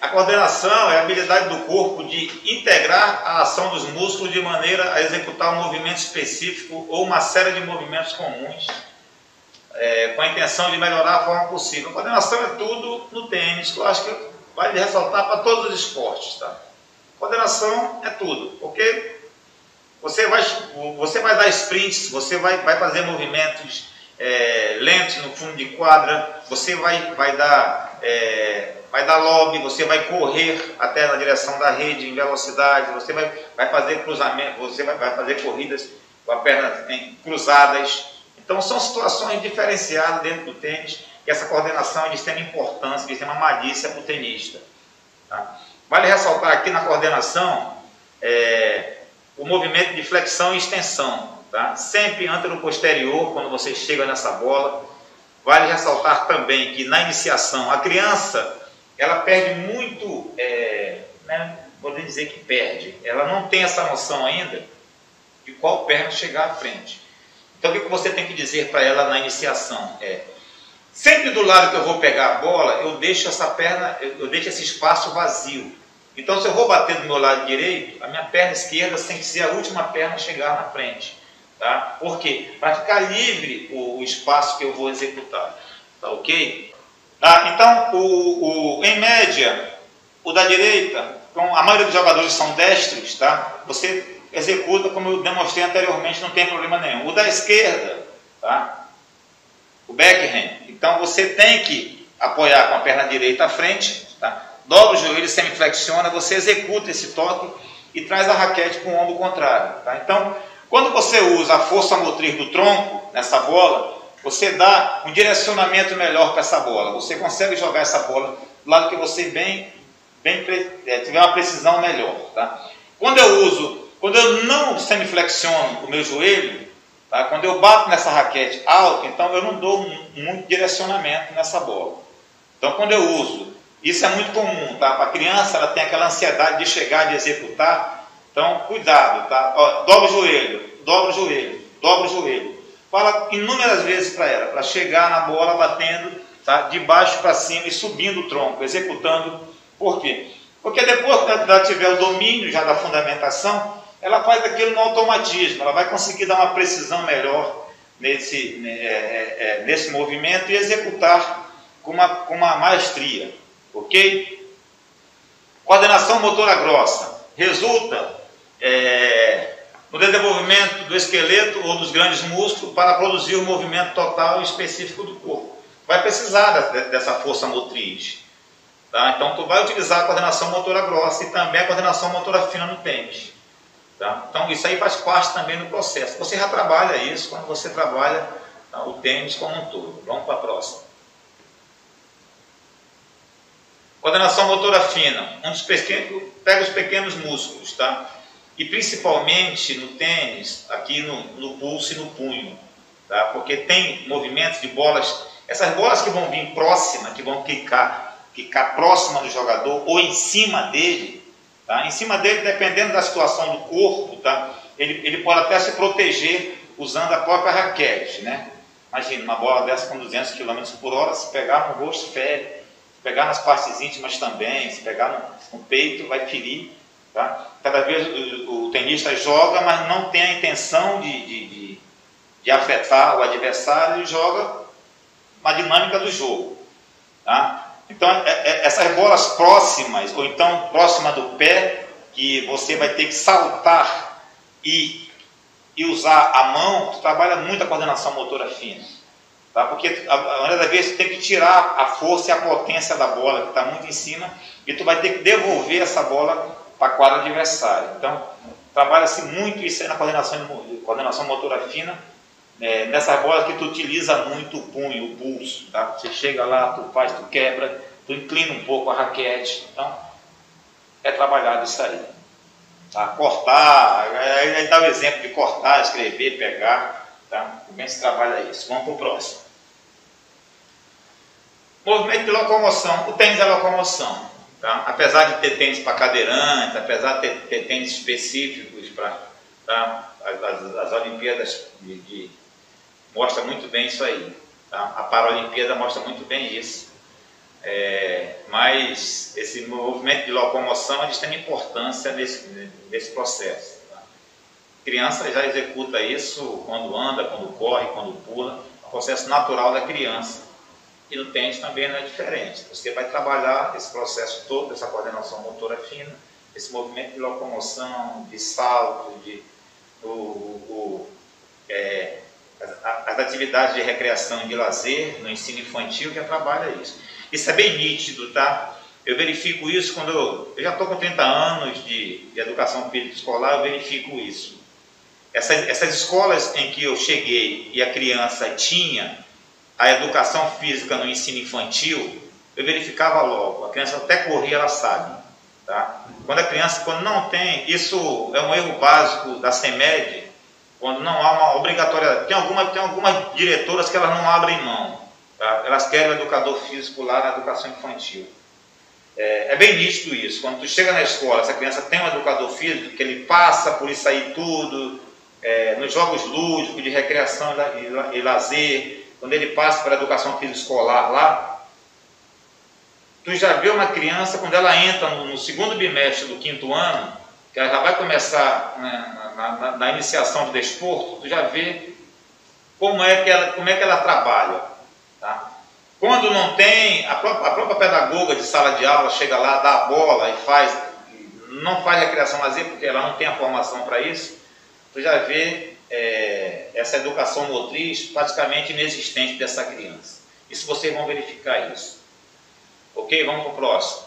A coordenação é a habilidade do corpo de integrar a ação dos músculos de maneira a executar um movimento específico ou uma série de movimentos comuns, com a intenção de melhorar a forma possível. A coordenação é tudo no tênis, que eu acho que vale ressaltar para todos os esportes. Tá? Coordenação é tudo, porque você vai dar sprints, você vai fazer movimentos lentos no fundo de quadra, você vai dar lob, você vai correr até na direção da rede em velocidade, você vai fazer cruzamento, você vai fazer corridas com as pernas cruzadas. Então são situações diferenciadas dentro do tênis e essa coordenação é de extrema importância, de extrema malícia para o tenista. Tá? Vale ressaltar aqui na coordenação o movimento de flexão e extensão. Tá? Sempre antero-posterior quando você chega nessa bola. Vale ressaltar também que na iniciação a criança ela perde muito, vou dizer que perde, ela não tem essa noção ainda de qual perna chegar à frente. Então o que você tem que dizer para ela na iniciação sempre do lado que eu vou pegar a bola, eu deixo essa perna, eu deixo esse espaço vazio. Então se eu vou bater do meu lado direito, a minha perna esquerda tem que ser a última perna a chegar na frente. Tá? Por quê? Para ficar livre o espaço que eu vou executar. Tá ok? Tá? Então, em média, o da direita, então, a maioria dos jogadores são destros, tá? Você executa como eu demonstrei anteriormente, não tem problema nenhum. O da esquerda, tá? O backhand, então você tem que apoiar com a perna direita à frente, tá? Dobra o joelho, semiflexiona, você executa esse toque e traz a raquete para o ombro contrário. Tá? Então, quando você usa a força motriz do tronco nessa bola, você dá um direcionamento melhor para essa bola. Você consegue jogar essa bola do lado que você tiver uma precisão melhor. Tá? Quando eu não semiflexiono o meu joelho, tá? Quando eu bato nessa raquete alta, então eu não dou muito direcionamento nessa bola. Então quando eu uso, isso é muito comum, tá? Para a criança ela tem aquela ansiedade de chegar, de executar. Então, cuidado, tá? Ó, dobra o joelho, dobra o joelho, dobra o joelho. Fala inúmeras vezes para ela, para chegar na bola batendo, tá? De baixo para cima e subindo o tronco, executando. Por quê? Porque depois que ela tiver o domínio já da fundamentação, ela faz aquilo no automatismo, ela vai conseguir dar uma precisão melhor nesse movimento e executar com uma maestria, ok? Coordenação motora grossa resulta no desenvolvimento do esqueleto ou dos grandes músculos para produzir o movimento total e específico do corpo. Vai precisar dessa força motriz. Tá? Então, tu vai utilizar a coordenação motora grossa e também a coordenação motora fina no tênis. Tá? Então, isso aí faz parte também do processo. Você já trabalha isso quando você trabalha o tênis como um todo. Vamos para a próxima. Coordenação motora fina. Pega os pequenos músculos, tá? E principalmente no tênis, aqui no pulso e no punho, tá? Porque tem movimentos de bolas, essas bolas que vão vir próximas, que vão quicar próxima do jogador ou em cima dele, tá? Em cima dele, dependendo da situação do corpo, tá? Ele pode até se proteger usando a própria raquete, né? Imagina, uma bola dessa com 200 km por hora, se pegar no rosto, fere, se pegar nas partes íntimas também, se pegar no peito, vai ferir. Tá? Cada vez o tenista joga, mas não tem a intenção de afetar o adversário e joga uma dinâmica do jogo. Tá? Então, essas bolas próximas, ou então próxima do pé, que você vai ter que saltar e usar a mão, tu trabalha muito a coordenação motora fina. Tá? Porque a maioria das vezes você tem que tirar a força e a potência da bola, que está muito em cima, e tu vai ter que devolver essa bola para a quadra adversária. Então, trabalha-se muito isso aí na coordenação motora fina, nessas bolas que tu utiliza muito o punho, o pulso. Tá? Você chega lá, tu quebra, tu inclina um pouco a raquete. Então, é trabalhado isso aí. Tá? Cortar, aí dá o exemplo de cortar, escrever, pegar. Tá? Como é que se trabalha isso? Vamos para o próximo. Movimento de locomoção. O tênis é locomoção. Tá? Apesar de ter tênis para cadeirante, apesar de ter tênis específicos para as Olimpíadas mostra muito bem isso aí. Tá? A Paralimpíada mostra muito bem isso. mas esse movimento de locomoção é de extrema importância nesse processo. Tá? A criança já executa isso quando anda, quando corre, quando pula, é um processo natural da criança. E no tênis também não é diferente. Você vai trabalhar esse processo todo, essa coordenação motora fina, esse movimento de locomoção, de salto, as atividades de recreação e de lazer no ensino infantil já trabalha isso. Isso é bem nítido, tá? Eu verifico isso quando eu já estou com 30 anos de educação física escolar, eu verifico isso. Essas escolas em que eu cheguei e a criança tinha a educação física no ensino infantil, eu verificava logo, a criança até corria, ela sabe. Tá? Quando não tem, isso é um erro básico da CEMED, quando não há uma obrigatória, tem algumas diretoras que elas não abrem mão, tá? Elas querem o educador físico lá na educação infantil. É bem nítido isso, quando tu chega na escola, essa criança tem um educador físico, que ele passa por isso aí tudo, nos jogos lúdicos, de recreação e lazer, quando ele passa para a educação física escolar lá, tu já vê uma criança, quando ela entra no segundo bimestre do 5º ano, que ela já vai começar, né, na iniciação do desporto, tu já vê como é que ela trabalha. Tá? Quando não tem, a própria pedagoga de sala de aula chega lá, dá a bola e não faz recreação lazer, porque ela não tem a formação para isso, tu já vê essa educação motriz praticamente inexistente dessa criança. Isso vocês vão verificar isso. Ok? Vamos para o próximo.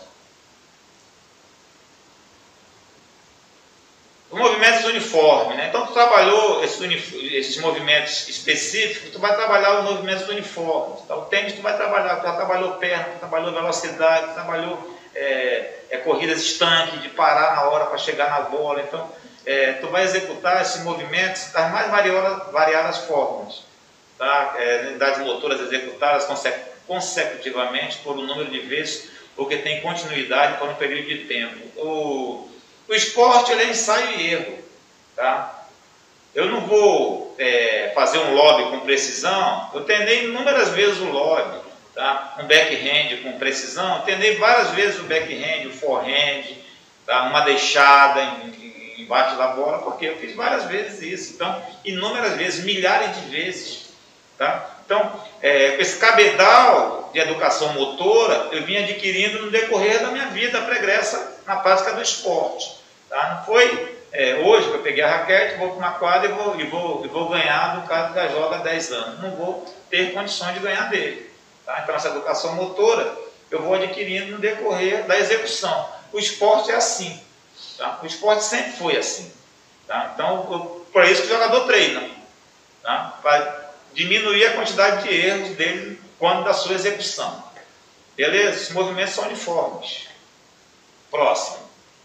Os movimentos uniformes, né? Então tu trabalhou esses movimentos específicos, tu vai trabalhar os movimentos uniformes. Então, o tênis tu vai trabalhar, tu já trabalhou perna, tu trabalhou velocidade, tu trabalhou corridas estanque, de parar na hora para chegar na bola. Então, tu vai executar esses movimentos das mais variadas formas. Tá? Unidades motoras executadas consecutivamente por um número de vezes, porque tem continuidade por um período de tempo. O esporte ele é ensaio e erro. Tá? Eu não vou fazer um lobby com precisão, eu treinei inúmeras vezes o lobby. Tá? Um backhand com precisão, eu treinei várias vezes o backhand, o forehand, tá? Uma deixada embaixo da bola, porque eu fiz várias vezes isso. Então, inúmeras vezes, milhares de vezes. Tá? Então, esse cabedal de educação motora eu vim adquirindo no decorrer da minha vida pregressa na prática do esporte. Tá? Não foi hoje que eu peguei a raquete, vou para uma quadra e vou ganhar do cara que já joga há 10 anos. Não vou ter condições de ganhar dele. Tá? Então, essa educação motora eu vou adquirindo no decorrer da execução. O esporte é assim. Tá? O esporte sempre foi assim. Tá? Então, por isso que o jogador treina. Tá? Para diminuir a quantidade de erros dele quando da sua execução. Beleza? Os movimentos são uniformes. Próximo.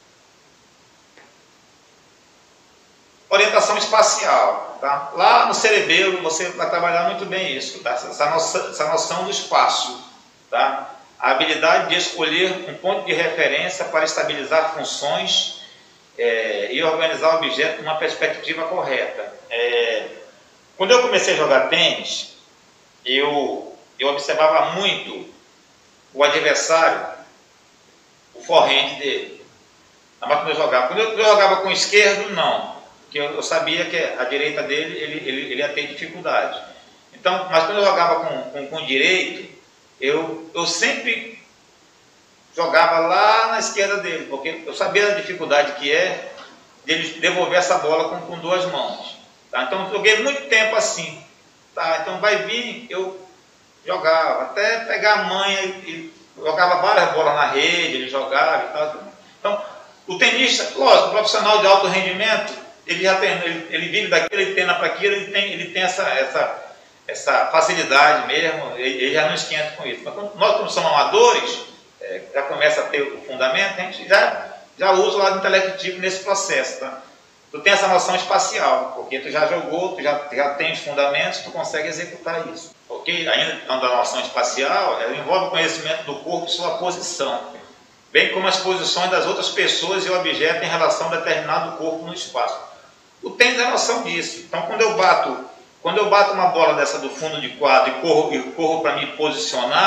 Orientação espacial. Tá? Lá no cerebelo você vai trabalhar muito bem isso. Tá? Essa noção do espaço. Tá? A habilidade de escolher um ponto de referência para estabilizar funções e organizar o objeto numa perspectiva correta. Quando eu comecei a jogar tênis, eu observava muito o adversário, o forehand dele. Quando eu jogava com o esquerdo, não. Porque eu sabia que a direita dele, ele ia ter dificuldade. Então, mas quando eu jogava com o direito, eu sempre jogava lá na esquerda dele, porque eu sabia a dificuldade que é de ele devolver essa bola com 2 mãos. Tá? Então eu joguei muito tempo assim. Tá? Então vai vir, eu jogava, até pegar a manha, e jogava várias bolas na rede, ele jogava e tal. Então, o tenista, lógico, o profissional de alto rendimento, ele já tem, ele vive daquilo, ele treina para aquilo, ele tem essa facilidade mesmo, ele já não esquenta com isso. Mas nós, como somos amadores, já começa a ter o fundamento, a gente já usa o lado intelectivo nesse processo. Tá? Tu tem essa noção espacial, porque tu já jogou, tu já tem os fundamentos, tu consegue executar isso. Ok? Ainda então da noção espacial, ela envolve o conhecimento do corpo e sua posição, bem como as posições das outras pessoas e objetos em relação a determinado corpo no espaço. O tênis é a noção disso. Então, quando eu bato uma bola dessa do fundo de quadro e corro para me posicionar,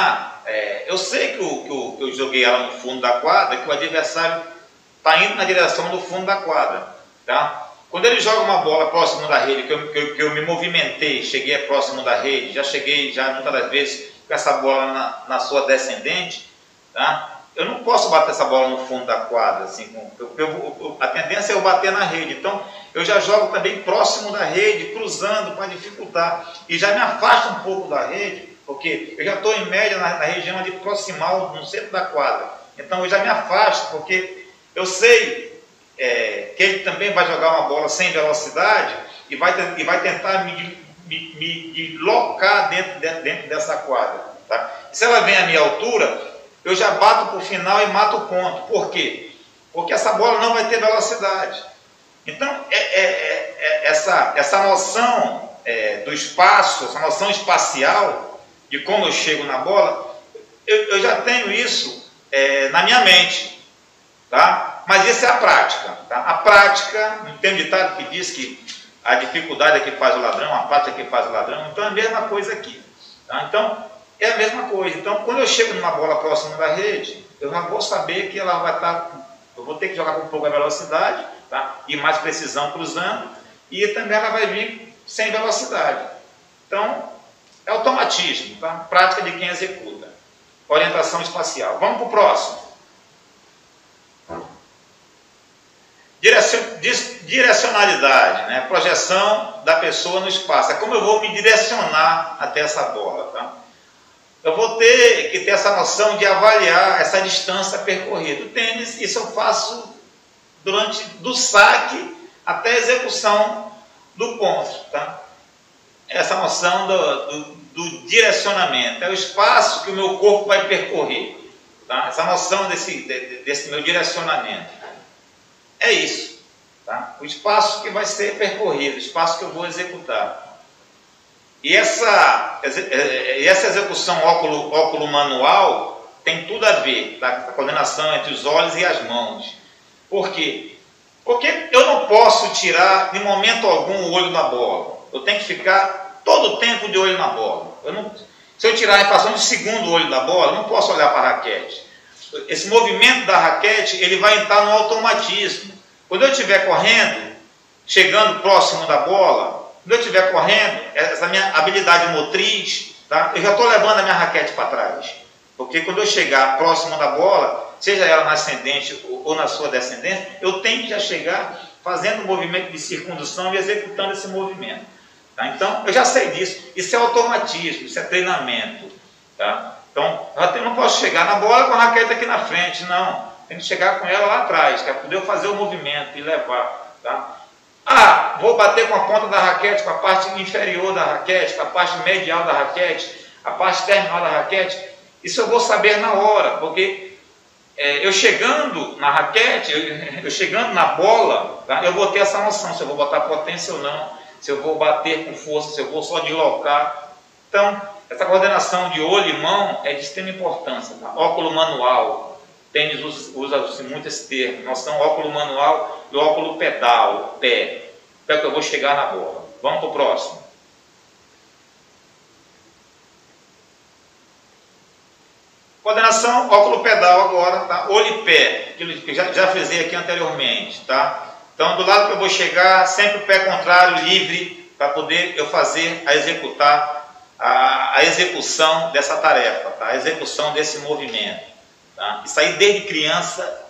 Eu sei que eu joguei ela no fundo da quadra, que o adversário está indo na direção do fundo da quadra. Tá? Quando ele joga uma bola próximo da rede, que eu me movimentei, cheguei próximo da rede, já cheguei muitas das vezes com essa bola na sua descendente, tá? Eu não posso bater essa bola no fundo da quadra, assim, a tendência é eu bater na rede. Então, eu já jogo também próximo da rede, cruzando para dificultar. E já me afasto um pouco da rede, porque eu já estou em média na região de proximal, no centro da quadra. Então, eu já me afasto, porque eu sei que ele também vai jogar uma bola sem velocidade e vai tentar me deslocar dentro dessa quadra. Tá? Se ela vem à minha altura, eu já bato para o final e mato o ponto. Por quê? Porque essa bola não vai ter velocidade. Então, essa noção do espaço, essa noção espacial, de como eu chego na bola, eu já tenho isso na minha mente. Tá? Mas isso é a prática. Tá? A prática, não tem um ditado que diz que a dificuldade é que faz o ladrão, a prática é que faz o ladrão. Então, é a mesma coisa aqui. Tá? Então, é a mesma coisa. Então, quando eu chego numa bola próxima da rede, eu já vou saber que ela vai estar... Eu vou ter que jogar com um pouco de velocidade, tá? E mais precisão cruzando, e também ela vai vir sem velocidade. Então, é automatismo, tá? Prática de quem executa. Orientação espacial. Vamos para o próximo. Direcionalidade, né? Projeção da pessoa no espaço. É como eu vou me direcionar até essa bola, tá? Eu vou ter que ter essa noção de avaliar essa distância percorrida. O tênis, isso eu faço do saque até a execução do ponto. Tá? Essa noção do direcionamento. É o espaço que o meu corpo vai percorrer. Tá? Essa noção desse meu direcionamento. É isso. Tá? O espaço que vai ser percorrido, o espaço que eu vou executar. E essa execução óculo manual tem tudo a ver, tá? A coordenação entre os olhos e as mãos. Por quê? Porque eu não posso tirar, em momento algum, o olho da bola. Eu tenho que ficar todo o tempo de olho na bola. Se eu tirar em fração de segundo o olho da bola, eu não posso olhar para a raquete. Esse movimento da raquete, ele vai entrar no automatismo. Quando eu estiver correndo, chegando próximo da bola, quando eu estiver correndo, essa minha habilidade motriz, tá? Eu já estou levando a minha raquete para trás. Porque quando eu chegar próximo da bola, seja ela na ascendente ou na sua descendente, eu tenho que já chegar fazendo um movimento de circundução e executando esse movimento. Tá? Então, eu já sei disso. Isso é automatismo, isso é treinamento. Tá? Então, eu não posso chegar na bola com a raquete aqui na frente, não. Tem que chegar com ela lá atrás, para poder fazer o movimento e levar. Tá? Vou bater com a ponta da raquete, com a parte inferior da raquete, com a parte medial da raquete, a parte terminal da raquete. Isso eu vou saber na hora, porque eu chegando na raquete, eu chegando na bola, tá? Eu vou ter essa noção, se eu vou botar potência ou não, se eu vou bater com força, se eu vou só deslocar. Então, essa coordenação de olho e mão é de extrema importância. Tá? Óculo manual. Tênis usa muito esse termo. Nós temos óculo manual e óculo pedal, pé. Pé que eu vou chegar na bola. Vamos para o próximo. Coordenação, óculo pedal agora, tá? Olho e pé, que já frisei aqui anteriormente, tá? Então, do lado que eu vou chegar, sempre o pé contrário, livre, para poder eu executar a execução dessa tarefa, tá? A execução desse movimento. Tá? Isso aí desde criança,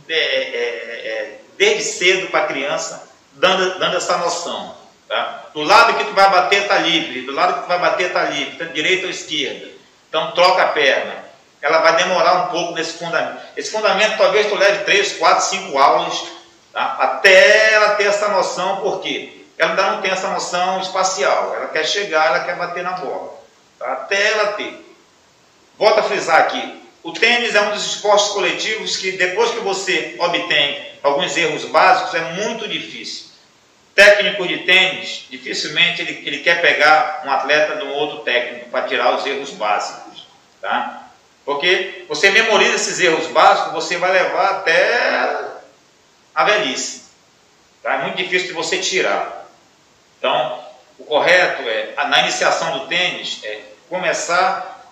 desde cedo para a criança, dando essa noção. Tá? Do lado que tu vai bater está livre, do lado que tu vai bater está livre, tanto direita ou esquerda. Então troca a perna. Ela vai demorar um pouco nesse fundamento. Esse fundamento talvez tu leve 3, 4, 5 aulas, tá? Até ela ter essa noção, por quê? Ela ainda não tem essa noção espacial. Ela quer chegar, ela quer bater na bola. Tá? Até ela ter. Volto a frisar aqui. O tênis é um dos esportes coletivos que, depois que você obtém alguns erros básicos, é muito difícil. Técnico de tênis, dificilmente ele quer pegar um atleta de um outro técnico para tirar os erros básicos. Tá? Porque você memoriza esses erros básicos, você vai levar até a velhice. Tá? É muito difícil de você tirar. Então, o correto na iniciação do tênis, é começar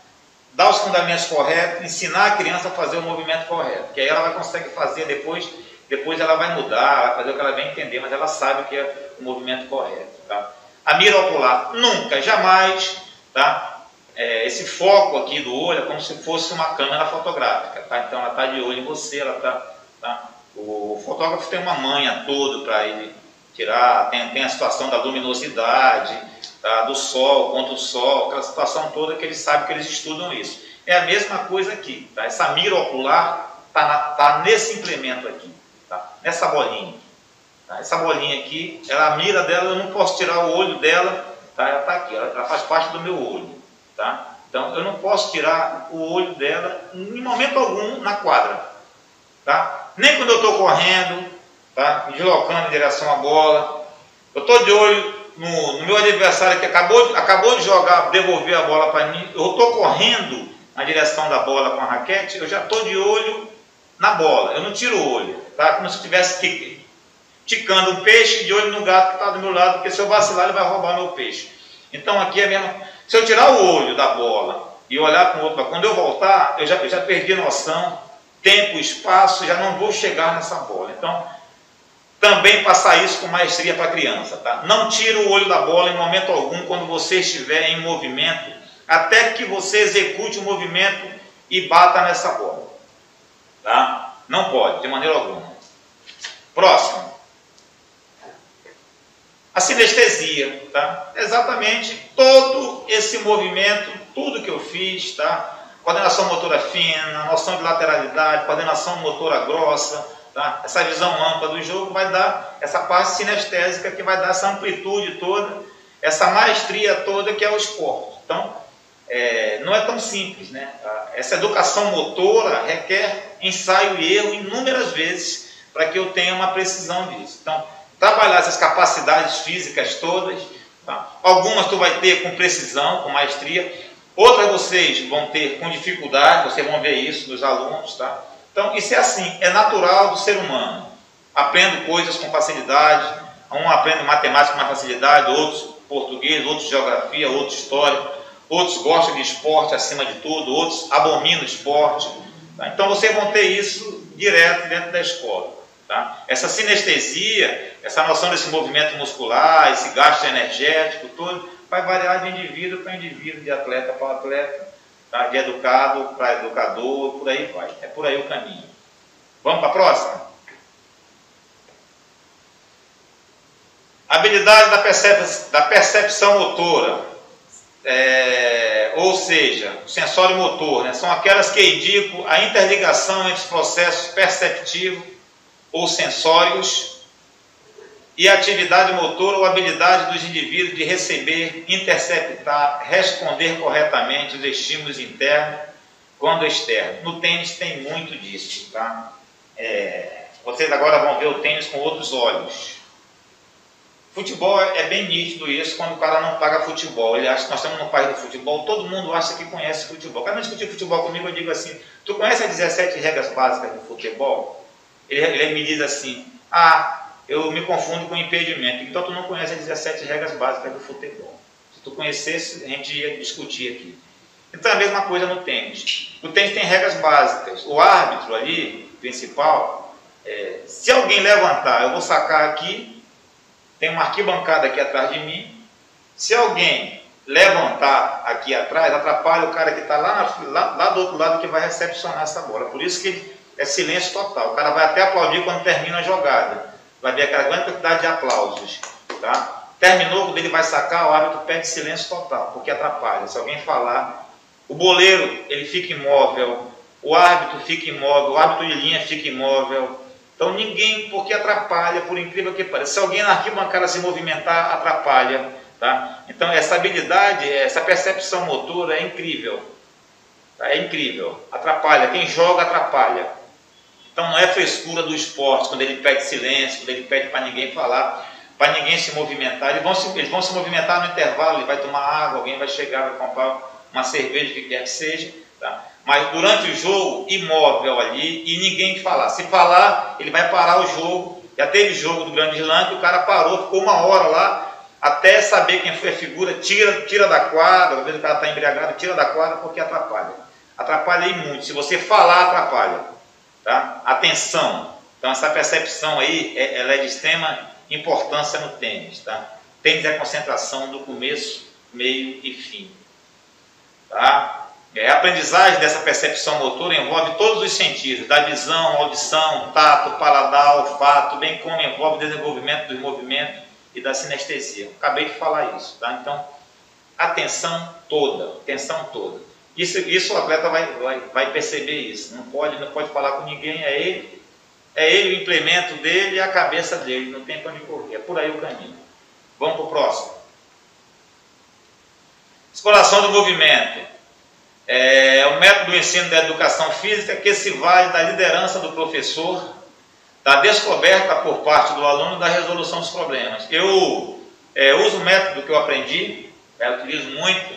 dar os fundamentos corretos, ensinar a criança a fazer o movimento correto, que aí ela vai conseguir fazer depois ela vai mudar, vai fazer o que ela vai entender, mas ela sabe o que é o movimento correto. Tá? A mira ocular, nunca, jamais, tá? Esse foco aqui do olho é como se fosse uma câmera fotográfica, tá? Então ela está de olho em você, o fotógrafo tem uma manha toda para ele tirar, tem a situação da luminosidade, tá? Do sol, contra o sol, aquela situação toda que eles sabem que eles estudam isso. É a mesma coisa aqui, tá? Essa mira ocular tá nesse implemento aqui, tá? Nessa bolinha. Tá? Essa bolinha aqui, a mira dela, eu não posso tirar o olho dela, tá? Ela está aqui, ela faz parte do meu olho. Tá? Então eu não posso tirar o olho dela em momento algum na quadra, tá? Nem quando eu estou correndo, tá? Me deslocando em direção à bola, eu estou de olho no meu adversário que acabou de jogar, devolver a bola para mim, eu estou correndo na direção da bola com a raquete, eu já estou de olho na bola, eu não tiro o olho, tá? Como se eu estivesse ticando um peixe de olho no gato que está do meu lado, porque se eu vacilar ele vai roubar meu peixe. Então aqui é mesmo. Se eu tirar o olho da bola e olhar para o outro, quando eu voltar, eu já perdi noção, tempo, espaço, já não vou chegar nessa bola. Então, também passar isso com maestria para a criança. Tá? Não tira o olho da bola em momento algum quando você estiver em movimento, até que você execute o movimento e bata nessa bola. Tá? Não pode, de maneira alguma. Próximo. A sinestesia, tá? Exatamente todo esse movimento, tudo que eu fiz, tá? Coordenação motora fina, noção de lateralidade, coordenação motora grossa, tá? Essa visão ampla do jogo vai dar essa parte sinestésica que vai dar essa amplitude toda, essa maestria toda que é o esporte. Então, não é tão simples, né? Essa educação motora requer ensaio e erro inúmeras vezes para que eu tenha uma precisão disso. Então, trabalhar essas capacidades físicas todas, tá? Algumas tu vai ter com precisão, com maestria, outras vocês vão ter com dificuldade, vocês vão ver isso nos alunos, tá? Então isso é assim, é natural do ser humano. Aprendo coisas com facilidade, um aprende matemática com mais facilidade, outros português, outros geografia, outros história, outros gostam de esporte acima de tudo, outros abominam o esporte, tá? Então vocês vão ter isso direto dentro da escola. Tá? Essa sinestesia, essa noção desse movimento muscular, esse gasto energético todo, vai variar de indivíduo para indivíduo, de atleta para atleta, tá? De educado para educador, por aí vai. É por aí o caminho. Vamos para a próxima? Habilidade da percepção motora, ou seja, o sensório motor, né? São aquelas que indicam a interligação entre os processos perceptivos ou sensórios e a atividade motora ou habilidade dos indivíduos de receber, interceptar, responder corretamente os estímulos internos quando externos. No tênis tem muito disso, tá? Vocês agora vão ver o tênis com outros olhos. Futebol é bem nítido isso quando o cara não paga futebol. Ele acha que nós estamos no país do futebol, todo mundo acha que conhece futebol. Quando discutir futebol comigo, eu digo assim, tu conhece as 17 regras básicas do futebol? Ele me diz assim, eu me confundo com impedimento, então tu não conhece as 17 regras básicas do futebol. Se tu conhecesse, a gente ia discutir aqui. Então é a mesma coisa no tênis. O tênis tem regras básicas. O árbitro ali, principal, se alguém levantar, eu vou sacar aqui, tem uma arquibancada aqui atrás de mim, se alguém levantar aqui atrás, atrapalha o cara que está lá do outro lado que vai recepcionar essa bola. Por isso que é silêncio total. O cara vai até aplaudir quando termina a jogada. Vai ver aquela grande quantidade de aplausos. Tá? Terminou, quando ele vai sacar, o árbitro pede silêncio total, porque atrapalha. Se alguém falar, o goleiro ele fica imóvel, o árbitro fica imóvel, o árbitro de linha fica imóvel. Então ninguém, porque atrapalha, por incrível que pareça. Se alguém na arquibancada se movimentar, atrapalha. Tá? Então essa habilidade, essa percepção motora é incrível. Tá? É incrível. Atrapalha. Quem joga, atrapalha. Então não é frescura do esporte, quando ele pede silêncio, quando ele pede para ninguém falar, para ninguém se movimentar. Eles vão se movimentar no intervalo, ele vai tomar água, alguém vai chegar, vai comprar uma cerveja, o que quer que seja. Tá? Mas durante o jogo, imóvel ali, e ninguém falar. Se falar, ele vai parar o jogo. Já teve jogo do Grande Slam que o cara parou, ficou 1 hora lá, até saber quem foi a figura, tira da quadra, às vezes o cara está embriagado, tira da quadra porque atrapalha. Atrapalha aí muito. Se você falar, atrapalha. Tá? Atenção. Então essa percepção aí, ela é de extrema importância no tênis. Tá? Tênis é concentração do começo, meio e fim. Tá? A aprendizagem dessa percepção motora envolve todos os sentidos, da visão, audição, tato, paladar, olfato, bem como envolve o desenvolvimento dos movimentos e da sinestesia. Acabei de falar isso, tá? Então, atenção toda. Isso o atleta vai perceber isso. Não pode falar com ninguém, é ele o implemento dele e a cabeça dele, não tem para onde correr, é por aí o caminho. Vamos para o próximo. Exploração do movimento. É o método do ensino da educação física que se vale da liderança do professor, da descoberta por parte do aluno da resolução dos problemas. Eu uso o método que eu aprendi, eu utilizo muito,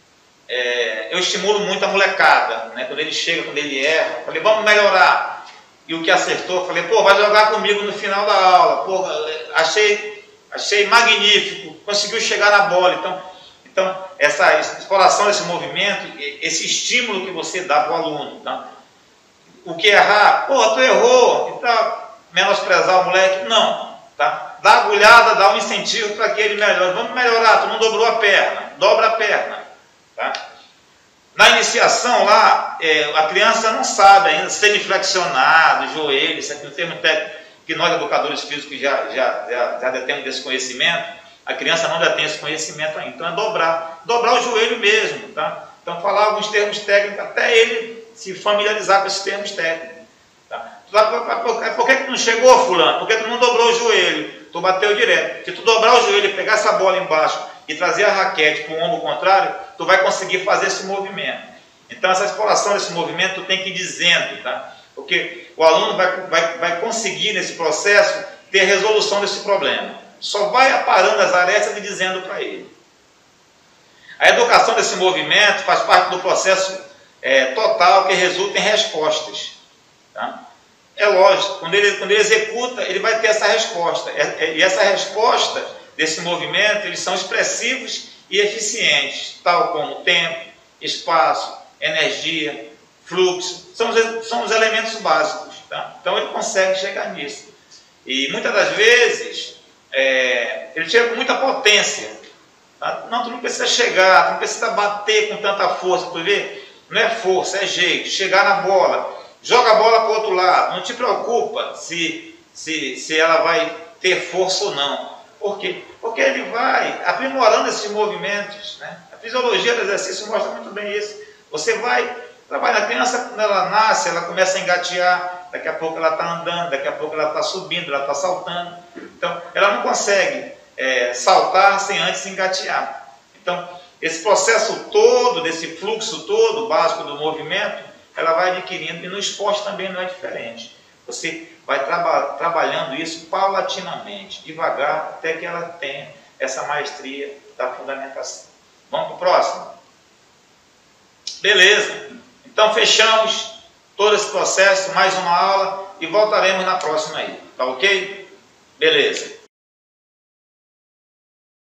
eu estimulo muito a molecada, né? Quando ele chega, quando ele erra, eu falei, vamos melhorar. E o que acertou, eu falei, pô, vai jogar comigo no final da aula, pô, achei magnífico, conseguiu chegar na bola. Então, essa exploração desse movimento, esse estímulo que você dá para o aluno. Tá? O que errar, pô, tu errou, então, menosprezar o moleque, não. Tá? Dá agulhada, dá um incentivo para que ele melhore. Vamos melhorar, tu não dobrou a perna, dobra a perna. Tá? Na iniciação lá, a criança não sabe ainda, semiflexionado, joelho, isso aqui é um termo técnico que nós educadores físicos já detemos desse conhecimento. A criança não já tem esse conhecimento ainda, então é dobrar o joelho mesmo, tá? Então falar alguns termos técnicos até ele se familiarizar com esses termos técnicos. Tá? Por que não chegou, fulano? Por que tu não dobrou o joelho? Tu bateu direto. Se tu dobrar o joelho e pegar essa bola embaixo e trazer a raquete para o ombro contrário, tu vai conseguir fazer esse movimento. Então essa exploração desse movimento tu tem que ir dizendo, tá? Porque o aluno vai conseguir nesse processo ter resolução desse problema. Só vai aparando as arestas e dizendo para ele. A educação desse movimento faz parte do processo total que resulta em respostas. Tá? É lógico, quando ele executa, ele vai ter essa resposta. E essa resposta desse movimento, eles são expressivos e eficientes, tal como tempo, espaço, energia, fluxo. São os elementos básicos. Tá? Então ele consegue chegar nisso. E muitas das vezes ele chega com muita potência. Tá? Não, tu não precisa chegar, tu não precisa bater com tanta força, tu vê? Não é força, é jeito. Chegar na bola, joga a bola para o outro lado. Não te preocupa se ela vai ter força ou não. Por quê? Porque ele vai aprimorando esses movimentos. Né? A fisiologia do exercício mostra muito bem isso. Você vai trabalhar. A criança, quando ela nasce, ela começa a engatear. Daqui a pouco ela está andando, daqui a pouco ela está subindo, ela está saltando. Então, ela não consegue saltar sem antes engatear. Então, esse processo todo, desse fluxo todo básico do movimento, ela vai adquirindo, e no esporte também não é diferente. Você vai trabalhando isso paulatinamente, devagar, até que ela tenha essa maestria da fundamentação. Vamos para o próximo? Beleza. Então, fechamos todo esse processo, mais uma aula, e voltaremos na próxima aí. Tá ok? Beleza.